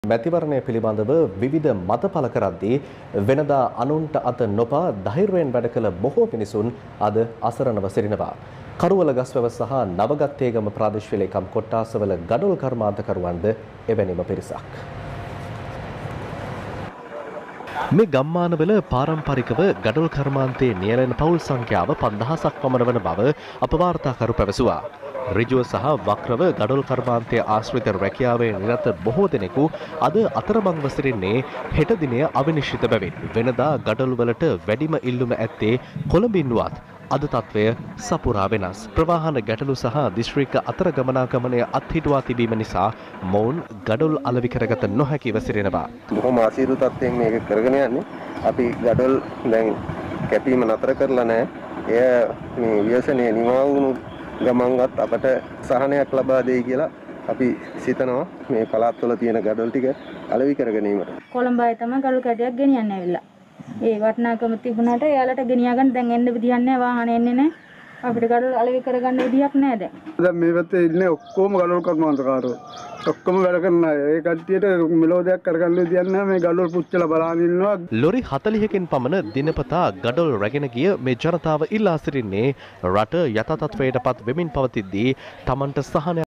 මැතිවරණය පිළිබඳව විවිධ මත පළ කරද්දී වෙනදා අනුන්ට අත නොපා ධෛර්යයෙන් වැඩ කළ බොහෝ මිනිසුන් අද අසරණව සිටිනවා. කරුවල ගස්වැව සහ නවගත්තේගම ප්‍රාදේශීය ලේකම් කොට්ටාසවල ගඩොල් කර්මාන්තකරුවන්ද එවැනිම පිරිසක්. මේ ගම්මානවල පාරම්පරිකව ගඩොල් කර්මාන්තයේ නියැලෙන පවුල් සංඛ්‍යාව 5000ක් පමණ වන බව අප වාර්තාකරු පැවසුවා. ඍජුව සහ වක්‍රව ගඩොල් කර්මාන්තයේ ආශ්‍රිත රැකියාවේ නිරත බොහෝ දෙනෙකු අද අතරමංව සිටින්නේ හෙට දිනය අවිනිශ්චිත බැවින් වෙනදා ගඩොල් වලට වැඩිම ඉල්ලුම ඇත්තේ කොළඹින් වුවත් අද තත්වය සපුරා වෙනස්. ප්‍රවාහන ගැටලු සහ දිස්ත්‍රික්ක අතර ගමනාගමනය අත්හිටුවා තිබීම නිසා මොවුන් ගඩොල් අලෙවි කරගත නොහැකිව සිටිනවා. බොහොම අසීරු තත්ත්වයෙන් මේක කරගෙන යන්නේ. අපි ගඩොල් දැන් කැපීම නතර කරලා නැහැ. එය මේ ව්‍යසනයේ නිමා වුණු ගමන්වත් අපට සහනයක් ලබා දෙයි කියලා අපි සිතනවා මේ පළාත්වල තියෙන ගඩොල් ටික අලෙවි කර ගැනීමට. කොළඹයි තමයි ගඩොල් කැටයක් ගෙනියන්න ඇවිල්ලා. ඒ වටිනාකම තිබුණාට එයාලට ගෙනියා ගන්න දැන් එන්න විදියක් නැහැ, වාහන එන්නේ නැහැ. අපිට ගඩොල් අලෙවි කරගන්න විදියක් නැහැ දැන්. දැන් මේ පැත්තේ ඉන්නේ ඔක්කොම ගඩොල් කර්මාන්තකාරයෝ. ඔක්කොම වැඩ කරන අය. ඒ කට්ටියට මෙලෝදයක් කරගන්න විදියක් නැහැ. මේ ගඩොල් පුච්චලා බලාගෙන ඉන්නවා. ලොරි 40කින් පමණ දිනපතා ගඩොල් රැගෙන ගිය මේ ජනතාව ඉල්ලා සිටින්නේ රට යථා තත්ත්වයටපත් වෙමින් පවතිද්දී තමන්ට සහනයක්